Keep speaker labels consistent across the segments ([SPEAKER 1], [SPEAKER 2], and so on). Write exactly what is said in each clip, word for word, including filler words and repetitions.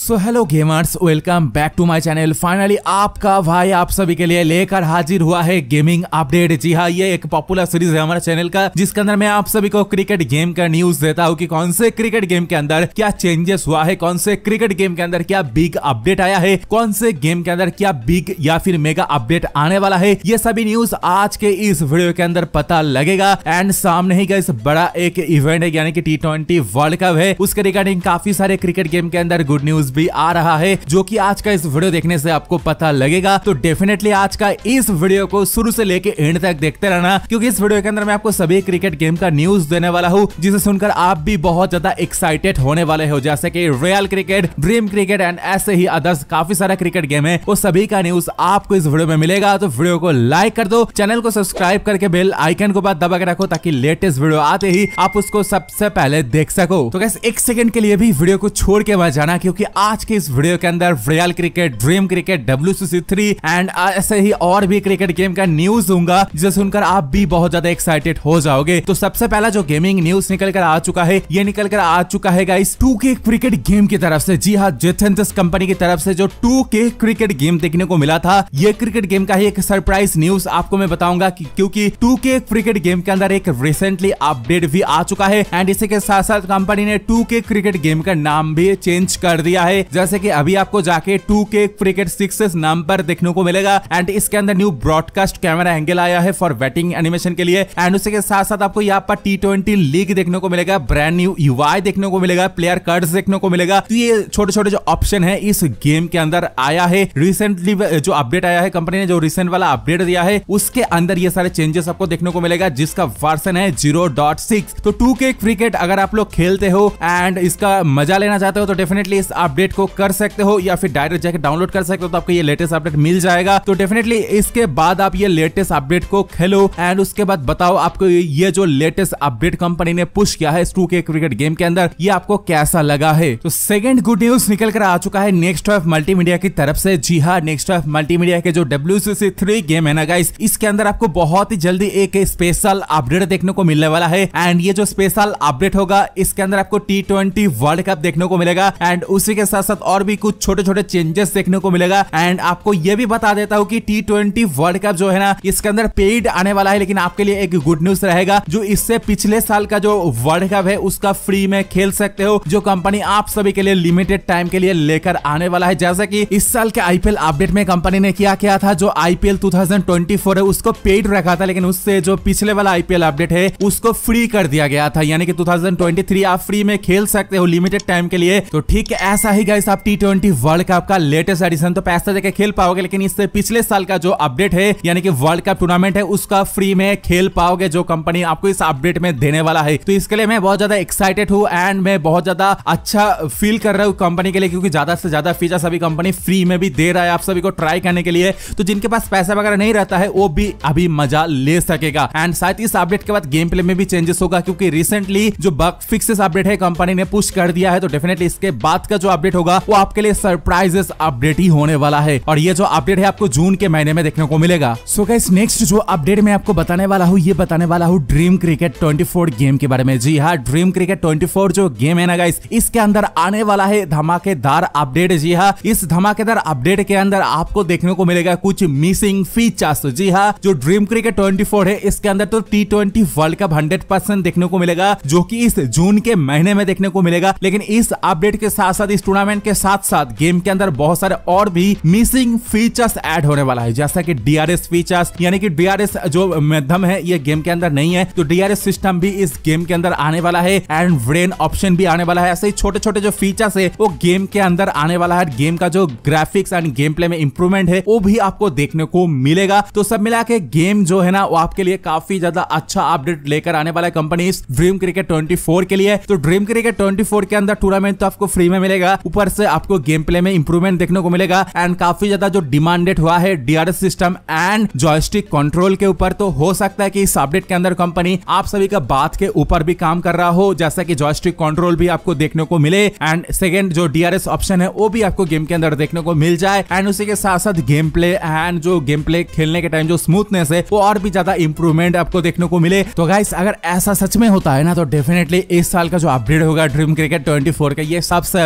[SPEAKER 1] So hello gamers, welcome back to my channel. Finally आपका भाई आप सभी के लिए लेकर हाजिर हुआ है गेमिंग अपडेट। जी हाँ, ये एक पॉपुलर सीरीज है हमारे चैनल का, जिसके अंदर मैं आप सभी को क्रिकेट गेम का न्यूज देता हूँ कि कौन से क्रिकेट गेम के अंदर क्या चेंजेस हुआ है, कौन से क्रिकेट गेम के अंदर क्या बिग अपडेट आया है, कौन से गेम के अंदर क्या बिग या फिर मेगा अपडेट आने वाला है। ये सभी न्यूज आज के इस वीडियो के अंदर पता लगेगा। एंड सामने ही गाइस बड़ा एक इवेंट है, यानी कि टी ट्वेंटी वर्ल्ड कप है। उसके रिगार्डिंग काफी सारे क्रिकेट गेम के अंदर गुड न्यूज भी आ रहा है, जो कि आज का इस वीडियो देखने से आपको पता लगेगा। तो डेफिनेटली आज का इस वीडियो को शुरू से लेके एंड तक देखते रहना, क्योंकि इस वीडियो के अंदर मैं आपको सभी क्रिकेट गेम का न्यूज देने वाला हूं, जिसे सुनकर आप भी बहुत ज्यादा एक्साइटेड होने वाले हो। जैसे कि real cricket, dream cricket and ऐसे ही अदर्स काफी सारा क्रिकेट गेम है, वो सभी का न्यूज आपको इस वीडियो में मिलेगा। तो वीडियो को लाइक कर दो, चैनल को सब्सक्राइब करके बेल आइकन को बाद दबा के रखो, ताकि लेटेस्ट वीडियो आते ही आप उसको सबसे पहले देख सको। तो गाइस एक सेकंड के लिए भी वीडियो को छोड़ के मत जाना, क्योंकि आज के इस वीडियो के अंदर real cricket, dream cricket, W C C three and ऐसे ही और भी क्रिकेट गेम का न्यूज दूंगा, जिसे सुनकर आप भी बहुत ज्यादा एक्साइटेड हो जाओगे। तो सबसे पहला जो गेमिंग न्यूज निकल कर आ चुका है, ये निकल कर आ चुका है guys two K cricket game की तरफ से। जी हाँ, जेथेंसिस कंपनी की तरफ से जो टू के क्रिकेट गेम देखने को मिला था, ये क्रिकेट गेम का ही एक सरप्राइज न्यूज आपको मैं बताऊंगा, क्योंकि टू के क्रिकेट गेम के अंदर एक रिसेंटली अपडेट भी आ चुका है। एंड इसी के साथ साथ कंपनी ने टू के क्रिकेट गेम का नाम भी चेंज कर दिया है। जैसे कि अभी आपको जाके टू के क्रिकेट सिक्स नाम पर देखने को मिलेगा। एंड इसके अंदर न्यू ब्रॉडकास्ट कैमरा एंगल आया है फॉर बैटिंग एनिमेशन के लिए। एंड उसी के साथ साथ आपको यहाँ पर टी ट्वेंटी लीग देखने को मिलेगा, ब्रांड न्यू यूआई देखने को मिलेगा, प्लेयर कार्ड्स देखने को मिलेगा। तो ये छोटे छोटे जो ऑप्शन है इस गेम के अंदर आया है। रिसेंटली जो अपडेट आया है, कंपनी ने जो रिसेंट वाला अपडेट दिया है, उसके अंदर ये सारे चेंजेस आपको देखने को मिलेगा, जिसका वर्जन है ज़ीरो पॉइंट सिक्स। तो टू के क्रिकेट अगर आप लोग खेलते हो एंड इसका मजा लेना चाहते हो, तो डेफिनेटली इस अपडेट को कर सकते हो, या फिर डायरेक्ट जाके डाउनलोड कर सकते हो, तो आपको ये लेटेस्ट अपडेट मिल जाएगा। तो डेफिनेटली इसके बाद आप ये लेटेस्ट अपडेट को खेलो एंड उसके बाद बताओ आपको ये जो लेटेस्ट अपडेट कंपनी ने पुश किया है टू के क्रिकेट गेम के अंदर, ये आपको कैसा लगा है। तो सेकंड गुड न्यूज निकल कर आ चुका है नेक्स्ट वेव मल्टीमीडिया की तरफ से। जी हाँ, नेक्स्ट वेव मल्टीमीडिया के जो W C C three game है ना गाइस, इसके अंदर आपको बहुत ही जल्दी एक स्पेशल अपडेट देखने को मिलने वाला है। एंड ये जो स्पेशल अपडेट होगा, इसके अंदर आपको टी ट्वेंटी वर्ल्ड कप देखने को मिलेगा। एंड उसी के साथ साथ और भी कुछ छोटे छोटे चेंजेस देखने को मिलेगा। एंड आपको ये भी बता देता हूँ कि टी ट्वेंटी वर्ल्ड कप जो है ना, इसके अंदर पेड आने वाला है, लेकिन आपके लिए एक गुड न्यूज रहेगा, जो इससे पिछले साल का जो वर्ल्ड कप है उसका फ्री में खेल सकते हो, जो कंपनी आप सभी के लिए लिमिटेड टाइम के लिए लेकर आने वाला है। जैसा कि इस साल के आईपीएल अपडेट में कंपनी ने क्या किया था, जो IPL two thousand twenty four है उसको पेड रखा था, लेकिन उससे जो पिछले वाला आईपीएल अपडेट है उसको फ्री कर दिया गया था, यानी कि टू थाउजेंड ट्वेंटी थ्री आप फ्री में खेल सकते हो लिमिटेड टाइम के लिए। तो ठीक है, ऐसा ही गाइस आप टी ट्वेंटी वर्ल्ड कप का लेटेस्ट एडिशन तो पैसा देके खेल पाओगे, लेकिन इससे पिछले साल का जो अपडेट है, यानी कि वर्ल्ड कप टूर्नामेंट है, उसका फ्री में खेल पाओगे, जो कंपनी आपको इस अपडेट में देने वाला है। तो इसके लिए मैं बहुत ज्यादा एक्साइटेड हूँ एंड मैं बहुत ज्यादा अच्छा फील कर रहा हूँ कंपनी के लिए, क्योंकि ज्यादा से ज्यादा फीचर सभी कंपनी फ्री में भी दे रहा है आप सभी को ट्राई करने के लिए। तो जिनके पास पैसा वगैरह नहीं रहता है, वो भी अभी मजा ले सकेगा। एंड साथ ही इस अपडेट के बाद गेम प्ले में भी चेंजेस होगा, क्योंकि रिसेंटली जो बग फिक्सेस अपडेट है कंपनी ने पुश कर दिया है। तो डेफिनेटली इसके बाद का जो अपडेट होगा वो आपके लिए सरप्राइजेस अपडेट ही होने वाला है, और ये जो अपडेट है आपको जून के महीने में देखने को मिलेगा। सो गाइस नेक्स्ट जो अपडेट मैं आपको बताने वाला हूँ, ये बताने वाला हूँ dream cricket twenty four game के बारे में। जी हाँ, ड्रीम क्रिकेट ट्वेंटी फोर जो गेम है ना गाइस, इसके अंदर आने वाला है धमाकेदार अपडेट। जी हाँ, इस धमाकेदार अपडेट के अंदर आपको देखने को मिलेगा कुछ मिसिंग फीचर्स। जी हाँ, जो ड्रीम क्रिकेट ट्वेंटी फोर है, इसके अंदर तो T twenty world cup hundred percent देखने को मिलेगा, जो कि इस जून के महीने में देखने को मिलेगा। लेकिन इस अपडेट के साथ साथ इस टूर्नामेंट के साथ साथ गेम के अंदर बहुत सारे और भी मिसिंग फीचर्स ऐड होने वाला है, जैसा कि डीआरएस फीचर्स, यानी कि डीआरएस जो माध्यम है ये गेम के अंदर नहीं है, तो डीआरएस सिस्टम भी इस गेम के अंदर आने वाला है। एंड ब्रेन ऑप्शन भी आने वाला है। ऐसे ही छोटे छोटे जो फीचर्स है वो गेम के अंदर आने वाला है। गेम का जो ग्राफिक्स एंड गेम प्ले में इंप्रूवमेंट है वो भी आपको देखने को मिलेगा। तो सब मिला के गेम जो है ना, वो आपके लिए काफी ज्यादा अच्छा अपडेट लेकर आने वाला है कंपनी इस ड्रीम क्रिकेट ट्वेंटी फोर के लिए। तो ड्रीम क्रिकेट ट्वेंटी फोर के अंदर टूर्नामेंट तो आपको फ्री में मिलेगा, ऊपर से आपको गेम प्ले में इंप्रूवमेंट देखने को मिलेगा। एंड काफी ज्यादा जो डिमांडेड हुआ है DRS system and joystick control के ऊपर, तो हो सकता है कि इस अपडेट के अंदर कंपनी आप सभी का बात के ऊपर भी काम कर रहा हो, जैसा कि जॉयस्टिक कंट्रोल भी आपको देखने को मिले। एंड सेकंड जो डीआरएस ऑप्शन है वो भी आपको गेम के अंदर देखने को मिल जाए। एंड उसी के साथ साथ गेम प्ले एंड जो गेम प्ले खेलने के टाइम जो स्मूथनेस है वो और भी ज्यादा इंप्रूवमेंट आपको देखने को मिले। तो गाइस अगर ऐसा सच में होता है ना, तो डेफिनेटली इस साल का जो अपडेट होगा ड्रीम क्रिकेट ट्वेंटी फोर का, ये सबसे अच्छा अपडेट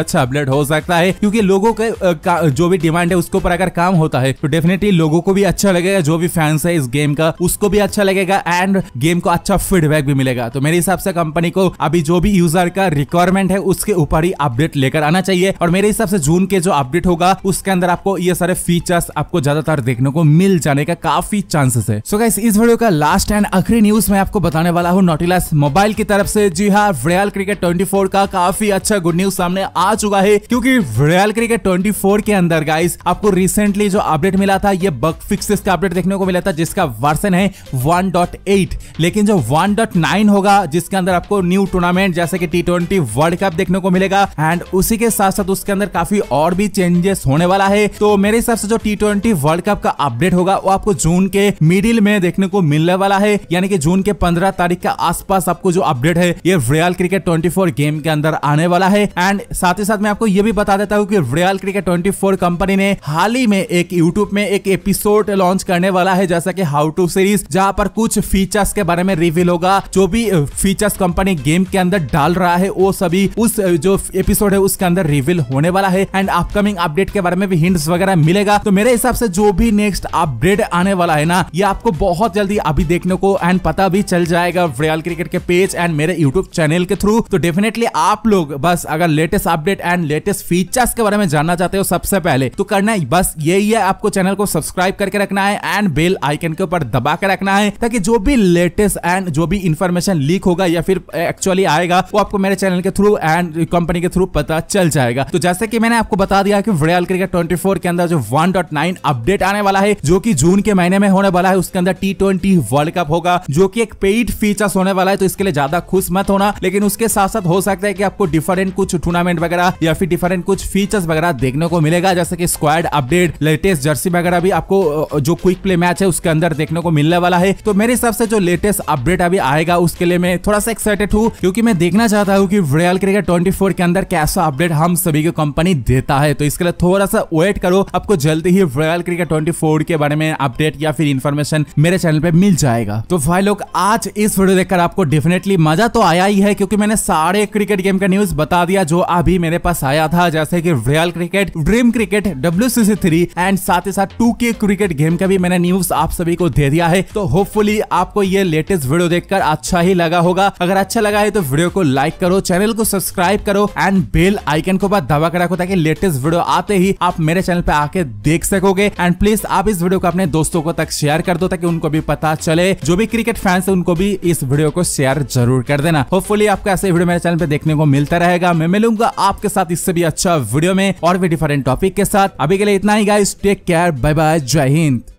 [SPEAKER 1] अपडेट हो सकता है, क्योंकि लोगों के जो भी डिमांड है उसके ऊपर अगर काम होता है तो डेफिनेटली लोगों को भी अच्छा लगेगा, जो भी फैंस है इस गेम का उसको भी अच्छा लगेगा एंड गेम को अच्छा फीडबैक भी मिलेगा। तो मेरे हिसाब से कंपनी को अभी जो भी यूजर का रिक्वायरमेंट है उसके ऊपर ही अपडेट लेकर आना चाहिए, और मेरे हिसाब से जून के जो अपडेट होगा उसके अंदर आपको ये सारे फीचर्स आपको ज्यादातर देखने को मिल जाने का काफी चांसेस है। सो गाइस, इस वीडियो का लास्ट एंड आखिरी न्यूज मैं आपको बताने वाला हूँ नॉटिलस मोबाइल की तरफ से। जी हाँ, रियल क्रिकेट चौबीस का काफी अच्छा गुड न्यूज सामने आ चुका है, क्योंकि रियल क्रिकेट चौबीस के अंदर गाइस आपको रिसेंटली जो अपडेट मिला था ये बग फिक्सेस का अपडेट देखने को मिला था, जिसका वर्जन है वन पॉइंट एट। लेकिन जो वन पॉइंट नाइन होगा जिसके अंदर आपको न्यू टूर्नामेंट जैसे कि टी ट्वेंटी वर्ल्ड कप देखने को मिलेगा, एंड उसी के साथ साथ उसके अंदर काफी और भी चेंजेस होने वाला है। तो मेरे हिसाब से जो टी ट्वेंटी वर्ल्ड कप का अपडेट होगा वो आपको जून के मिडिल में देखने को मिलने वाला है, यानी कि जून के पंद्रह तारीख के आसपास आपको जो अपडेट है ये रियल क्रिकेट चौबीस गेम के अंदर आने वाला है। एंड साथ ही साथ मैं आपको ये भी बता देता हूँ कि रियल क्रिकेट चौबीस कंपनी ने हाल ही में एक यूट्यूब में एक एपिसोड लॉन्च करने वाला है जैसा कि हाउ टू सीरीज, जहां पर कुछ फीचर्स के बारे में रिवील होगा। जो भी फीचर्स कंपनी गेम के अंदर डाल रहा है वो सभी उस जो एपिसोड है उसके अंदर रिवील होने वाला है, एंड अपकमिंग अपडेट के बारे में भी हिंट्स वगैरह मिलेगा। तो मेरे हिसाब से जो भी नेक्स्ट अपडेट आने वाला है ना ये आपको बहुत जल्दी अभी देखने को एंड पता भी चल जाएगा रियल क्रिकेट के पेज एंड मेरे यूट्यूब चैनल के थ्रू। तो डेफिनेटली आप लोग बस अगर latest update and latest features के बारे में जानना चाहते हो सबसे पहले तो करना है बस यही है, आपको चैनल को सब्सक्राइब करके रखना है एंड बेल आइकन के ऊपर दबा के रखना है, ताकि जो भी लेटेस्ट एंड जो भी इंफॉर्मेशन लीक होगा या फिर एक्चुअली आएगा वो आपको मेरे चैनल के थ्रू एंड कंपनी के थ्रू पता चल जाएगा। तो जैसे कि मैंने आपको बता दिया कि रियल क्रिकेट चौबीस के अंदर जो वन पॉइंट नाइन अपडेट आने वाला है जो कि जून के महीने में होने वाला है, उसके अंदर टी ट्वेंटी वर्ल्ड कप होगा जो कि एक पेड फीचर्स होने वाला है। तो इसके लिए ज्यादा खुश मत होना, लेकिन उसके साथ साथ हो सकता है कि आपको डिफरेंट कुछ टूर्नामेंट वगैरह या फिर डिफरेंट कुछ फीचर्स वगैरह देखने को मिलेगा, जैसे कि स्क्वाड अपडेट, लेटेस्ट जर्सी वगैरह भी आपको जो क्विक प्ले मैच है उसके अंदर देखने को मिलने वाला है। तो मेरे हिसाब से जो लेटेस्ट अपडेट अभी आएगा उसके लिए मैं थोड़ा सा एक्साइटेड हूँ, क्योंकि मैं देखना चाहता हूँ कि रियल क्रिकेट चौबीस के अंदर कैसा अपडेट हम सभी को कंपनी देता है। तो इसके लिए थोड़ा सा वेट करो, आपको जल्दी ही रियल क्रिकेट चौबीस के बारे में अपडेट या फिर इंफॉर्मेशन मेरे चैनल पे मिल जाएगा। तो भाई लोग, आज इस वीडियो देखकर आपको डेफिनेटली मजा तो आया ही है, क्योंकि मैंने सारे क्रिकेट गेम का न्यूज बता दिया जो अभी मेरे पास आया था, जैसे कि real cricket, dream cricket, W C C three and साथ ही साथ टू के क्रिकेट गेम का भी मैंने न्यूज आप सभी को दे दिया है। तो होपफुली आपको ये लेटेस्ट वीडियो देखकर अच्छा ही लगा होगा। अगर अच्छा लगा है तो वीडियो को लाइक करो, चैनल को सब्सक्राइब करो एंड बेल आइकन को बाद दबा कर रखो, ताकि लेटेस्ट वीडियो आते ही आप मेरे चैनल पे आके देख सकोगे। एंड प्लीज आप इस वीडियो को अपने दोस्तों को तक शेयर कर दो, ताकि उनको भी पता चले, जो भी क्रिकेट फैंस है उनको भी इस वीडियो को शेयर जरूर कर देना। होपफुली आपको ऐसे वीडियो मेरे चैनल पे देखने को मिलता रहेगा। मैं मिलूंगा आपके साथ इससे भी अच्छा वीडियो में और भी डिफरेंट टॉपिक के साथ। अभी के लिए इतना ही guys, take care, bye bye, जय हिंद।